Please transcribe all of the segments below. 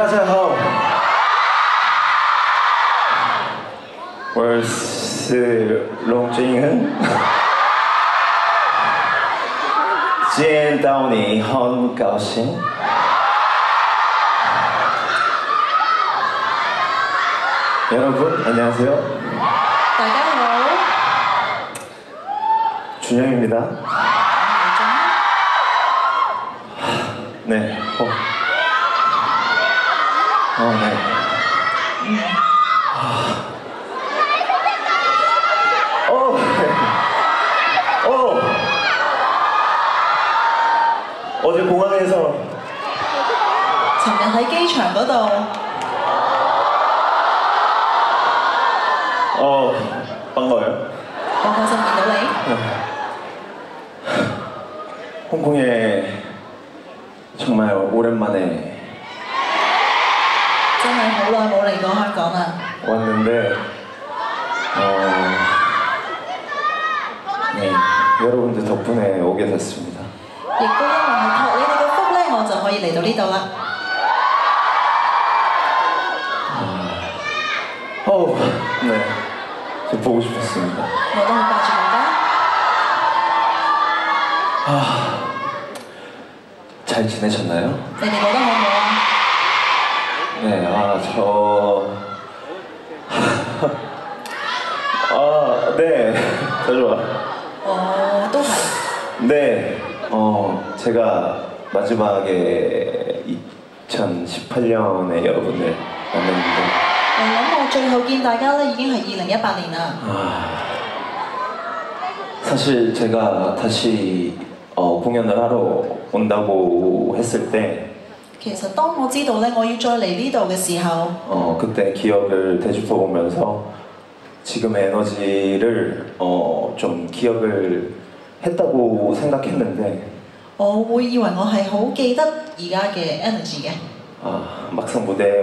大家好，我是龙俊恩，见到你很高兴。여러분 안녕하세요. 大家好， 준영입니다. 네. 네. 어제 공항에서 尋日喺機場嗰度， 반가워요. 好開心見到你。 홍콩에 정말 오랜만에 真係好耐冇嚟過香港啦。 왔는데 네, 여러분들 덕분에 오게 됐습니다. 亦都因為係託你哋嘅福咧，我就可以嚟到呢度啦。 네, 좀 보고 싶었습니다. 我都好掛住大家。 잘 지내셨나요? 你哋覺得好唔好啊？ 네, 네, 더 좋아. 都係。 네, 제가 마지막에 2018년에 여러분을 만났는데 我諗我最後見大家咧已經係2018年啦。 사실 제가 다시 공연을 하러 온다고 했을 때 其實當我知道咧我要再嚟呢度嘅時候， 그때 기억을 되짚어보면서 지금의 에너지를 좀 기억을 했다고 생각했는데 我會以為我係好記得而家嘅 energy 嘅。 막상 무대에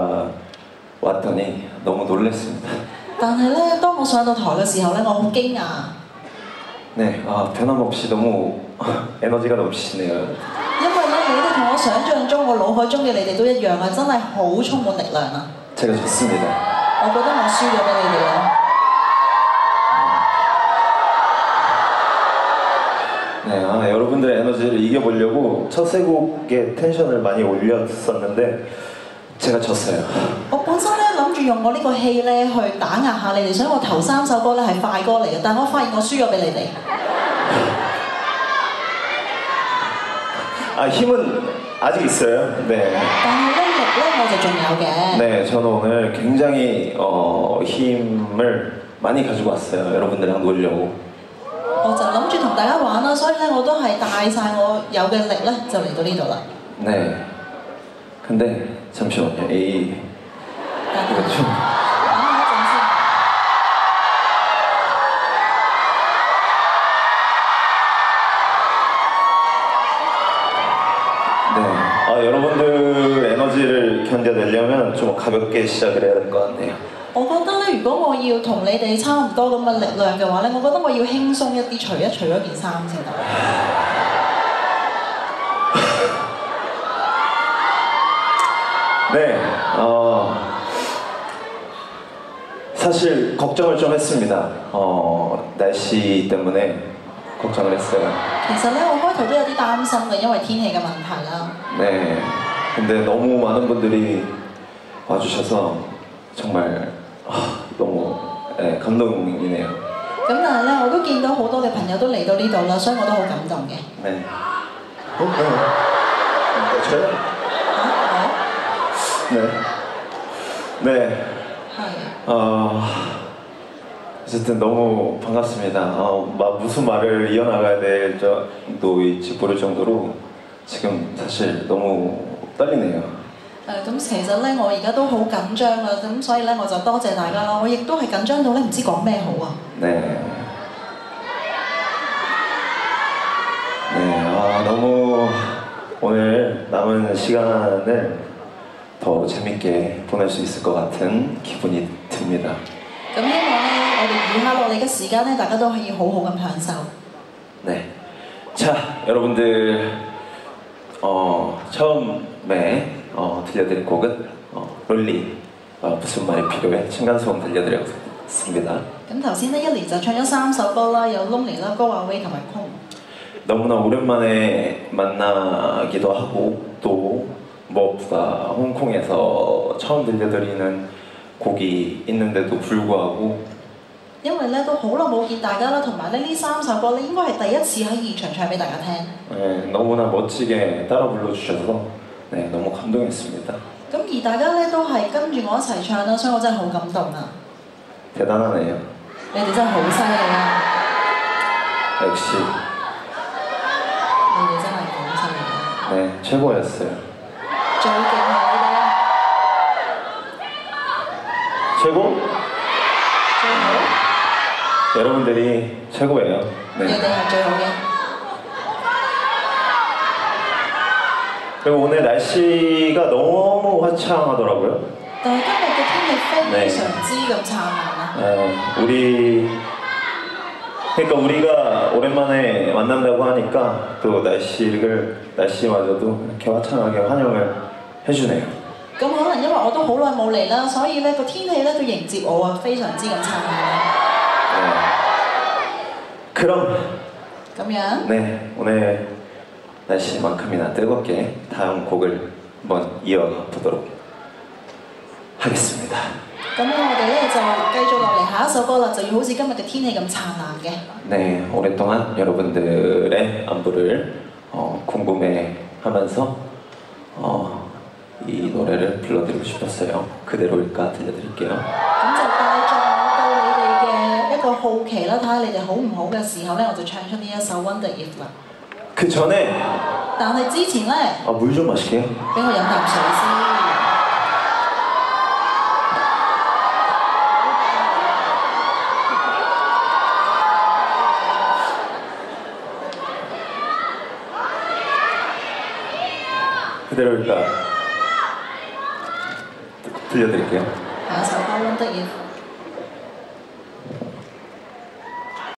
올라왔더니 너무 놀랐습니다. 但係咧，當我上到台嘅時候咧，我好驚訝。 네, 변함없이 너무 에너지가 넘치시네요. 因為咧，你哋同我想象中、我腦海中嘅你哋都一樣啊，真係好充滿力量啊！ 제가 졌습니다. 我覺得我輸咗俾你哋啦。 네, 여러분들의 에너지를 이겨보려고 첫 세 곡의 텐션을 많이 올렸었는데 제가 졌어요. 我本身咧諗住用我呢個氣咧去打壓下你哋，所以我頭3首歌咧係快歌嚟嘅，但我發現我輸咗俾你哋。 힘은 아직 있어요. 네. 但係咧力咧我就仲有嘅。 네, 저는 오늘 굉장히 힘을 많이 가지고 왔어요. 여러분들이랑 놀려고. 我就諗住同大家玩啦，所以咧我都係帶晒我有嘅力咧就嚟到呢度啦。 네. 근데 잠시만요. 이거 等我 좀 一陣先。 네. 여러분들 에너지를 견뎌내려면 좀 가볍게 시작을 해야 될 것 같네요. 我覺得咧，如果我要同你哋差唔多咁嘅力量嘅話咧，我覺得我要輕鬆一啲，除咗件衫先得。 네, 사실 걱정을 좀 했습니다. 날씨 때문에 걱정을 했어요. 其實咧，我開頭都有啲擔心嘅，因為天氣嘅問題啦。 네, 근데 너무 많은 분들이 와주셔서 정말 너무 감동이네요. 咁但係咧，我都見到好多嘅朋友都嚟到呢度啦，所以我都好感動嘅。 네. 저요? 我 네. 네. 係。 어쨌든 너무 반갑습니다. 무슨 말을 이어나가야 될지도 모를 정도로 지금 사실 너무 떨리네요. 咁其實咧，我而家都好緊張啊，咁所以咧我就多謝大家啦。我亦都係緊張到咧唔知講咩好啊。 네. 네. 너무 오늘 남은 시간을 더 재밌게 보낼 수 있을 것 같은 기분이 듭니다. 咁希望咧，我哋餘下落嚟嘅時間咧，大家都可以好好咁享受。 네. 자, 여러분들 처음에 들려드릴 곡은 롤리 무슨 말이 필요해 층간소음 들려드렸습니다. 咁頭先呢一年就唱咗3首歌啦，有 Lonely 啦、Go Away 同埋空。 너무나 오랜만에 만나기도 하고 또 무엇보다 홍콩에서 처음 들려드리는 곡이 있는데도 불구하고 因為咧都好耐冇見大家啦，同埋咧呢3首歌咧應該係第一次喺現場唱俾大家聽。 네, 너무나 멋지게 따라 불러주셔서 네, 너무 감동했습니다. 咁而大家咧都係跟住我一齊唱啦，所以我真係好感動啊！ 대단하네요. 你哋真係好犀利啊！ 역시 你哋真係好犀利啊！ 네, 최고였어요. 最勁係你哋啊！ 최고? 最好， 여러분들이 최고예요. 你哋 네. 係最好嘅。 그리고 오늘 날씨가 너무 화창하더라고요. 但係今日嘅天氣非 네. 常之咁燦爛啊！ 그러니까 우리가 오랜만에 만난다고 하니까 또 날씨마저도 이렇게 화창하게 환영을 해주네요. 咁可能因為我都好耐冇嚟啦，所以咧個天氣咧都迎接我啊，非常之咁燦爛啊！ 그럼 咁樣， 네 오늘 날씨만큼이나 뜨겁게 다음 곡을 한번 이어가 보도록 하겠습니다. 咁我哋咧就繼續落嚟下一首歌啦，就要好似今日嘅天氣咁燦爛嘅。 네 오랫동안 여러분들의 안부를 궁금해하면서 이 노래를 불러드리고 싶었어요. 그대로일까 들려드릴게요. 咁就帶咗我到你哋嘅一個好奇啦，睇下你哋好唔好嘅時候咧，我就唱出呢一首 Wonder If 啦。 그 전에 但係之前咧， 물 좀 마실게요. 俾我飲啖水先。 그대로일까 들려드릴게요. 下一首歌 Wonder If。